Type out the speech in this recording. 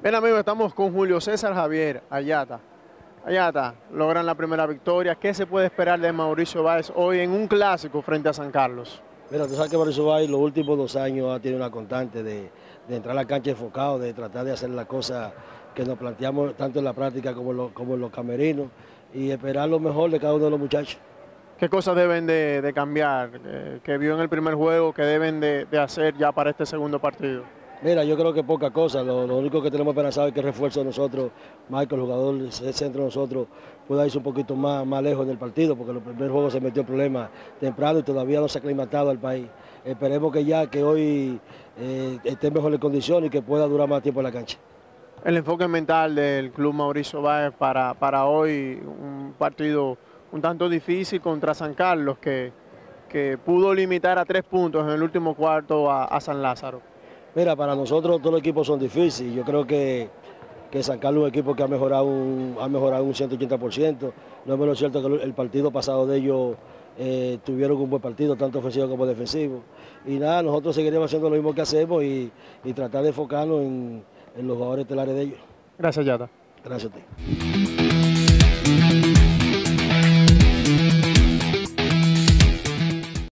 Bien amigos, estamos con Julio César Javier Ayata. Ayata, logran la primera victoria. ¿Qué se puede esperar de Mauricio Báez hoy en un clásico frente a San Carlos? Mira, tú sabes que Mauricio Báez los últimos 2 años ha tenido una constante de entrar a la cancha enfocado, de tratar de hacer las cosas que nos planteamos tanto en la práctica como en los camerinos y esperar lo mejor de cada uno de los muchachos. ¿Qué cosas deben de cambiar que vio en el primer juego, que deben de hacer ya para este segundo partido? Mira, yo creo que poca cosa, lo único que tenemos esperanzado es que el refuerzo de nosotros, Michael, el jugador del centro de nosotros, pueda irse un poquito más lejos en el partido, porque en el primer juego se metió en problemas temprano y todavía no se ha aclimatado al país. Esperemos que hoy esté mejor en condiciones y que pueda durar más tiempo en la cancha. El enfoque mental del club Mauricio Báez para hoy, un partido un tanto difícil contra San Carlos, que pudo limitar a 3 puntos en el último cuarto a San Lázaro. Mira, para nosotros todos los equipos son difíciles. Yo creo que San Carlos es un equipo que ha mejorado un 180%. No es menos cierto que el partido pasado de ellos tuvieron un buen partido, tanto ofensivo como defensivo. Y nada, nosotros seguiremos haciendo lo mismo que hacemos y tratar de enfocarnos en los jugadores estelares de ellos. Gracias, Yata. Gracias a ti.